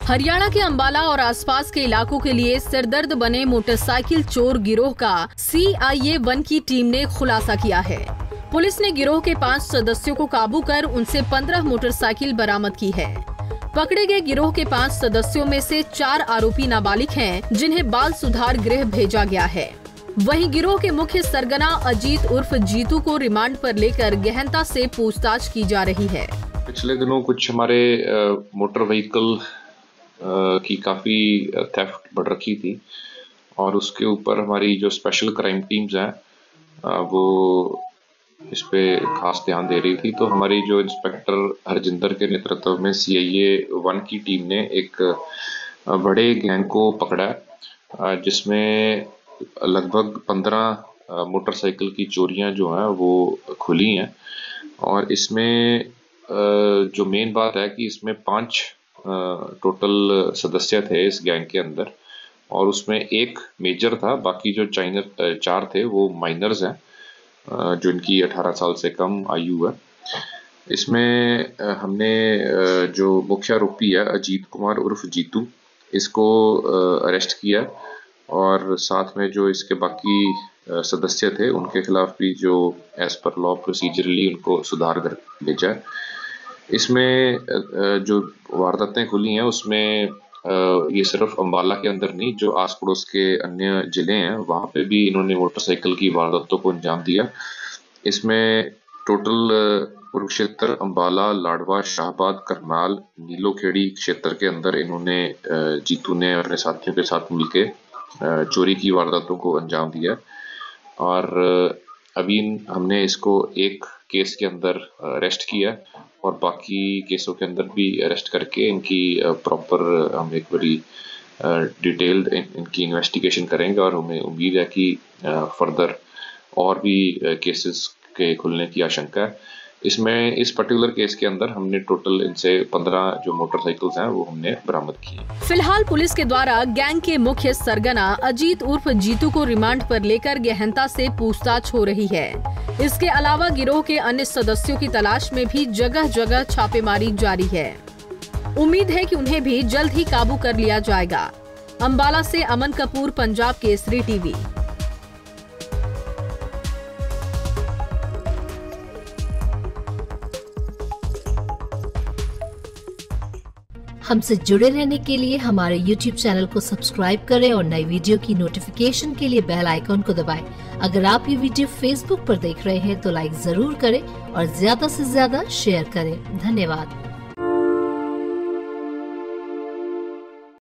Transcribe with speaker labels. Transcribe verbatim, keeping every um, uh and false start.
Speaker 1: हरियाणा के अंबाला और आसपास के इलाकों के लिए सिरदर्द बने मोटरसाइकिल चोर गिरोह का सी आई ए वन की टीम ने खुलासा किया है। पुलिस ने गिरोह के पांच सदस्यों को काबू कर उनसे पंद्रह मोटरसाइकिल बरामद की है। पकड़े गए गिरोह के पांच सदस्यों में से चार आरोपी नाबालिग हैं, जिन्हें बाल सुधार गृह भेजा गया है। वहीं गिरोह के मुख्य सरगना अजीत उर्फ जीतू को रिमांड पर लेकर गहनता से पूछताछ की जा रही है।
Speaker 2: पिछले दिनों कुछ हमारे मोटर व्हीकल की काफ़ी थेफ्ट बढ़ रखी थी और उसके ऊपर हमारी जो स्पेशल क्राइम टीम्स हैं वो इस पे खास ध्यान दे रही थी। तो हमारी जो इंस्पेक्टर हरजिंदर के नेतृत्व में सी आई ए वन की टीम ने एक बड़े गैंग को पकड़ा है, जिसमें लगभग पंद्रह मोटरसाइकिल की चोरियां जो हैं वो खुली हैं। और इसमें जो मेन बात है कि इसमें पांच टोटल सदस्य थे इस गैंग के अंदर और उसमें एक मेजर था, बाकी जो चाइनर चार थे वो माइनर्स हैं, जो इनकी अठारह साल से कम आयु है। इसमें हमने जो मुख्य आरोपी है अजीत कुमार उर्फ जीतू, इसको अरेस्ट किया और साथ में जो इसके बाकी सदस्य थे उनके खिलाफ भी जो एज पर लॉ प्रोसीजरली उनको सुधार कर भेजा है। इसमें जो वारदातें खुली हैं उसमें ये सिर्फ अंबाला के अंदर नहीं, जो आस पड़ोस के अन्य जिले हैं वहाँ पे भी इन्होंने मोटरसाइकिल की वारदातों को अंजाम दिया। इसमें टोटल कुरुक्षेत्र, अंबाला, लाडवा, शाहबाद, करनाल, नीलोखेड़ी क्षेत्र के अंदर इन्होंने जीतू ने अपने साथियों के साथ मिलकर चोरी की वारदातों को अंजाम दिया। और अभी हमने इसको एक केस के अंदर अरेस्ट किया और बाकी केसों के अंदर भी अरेस्ट करके इनकी प्रॉपर हम एक बड़ी डिटेल्ड इनकी इन्वेस्टिगेशन करेंगे और हमें उम्मीद है कि फर्दर और भी केसेस के खुलने की आशंका है। इसमें इस पर्टिकुलर केस के अंदर हमने टोटल इनसे पंद्रह जो मोटरसाइकिल्स हैं वो हमने बरामद किए।
Speaker 1: फिलहाल पुलिस के द्वारा गैंग के मुख्य सरगना अजीत उर्फ जीतू को रिमांड पर लेकर गहनता से पूछताछ हो रही है। इसके अलावा गिरोह के अन्य सदस्यों की तलाश में भी जगह जगह छापेमारी जारी है। उम्मीद है कि उन्हें भी जल्द ही काबू कर लिया जाएगा। अंबाला से अमन कपूर, पंजाब केसरी टीवी।
Speaker 3: हमसे जुड़े रहने के लिए हमारे यूट्यूब चैनल को सब्सक्राइब करें और नई वीडियो की नोटिफिकेशन के लिए बेल आइकॉन को दबाएं। अगर आप ये वीडियो फेसबुक पर देख रहे हैं तो लाइक जरूर करें और ज्यादा से ज्यादा शेयर करें। धन्यवाद।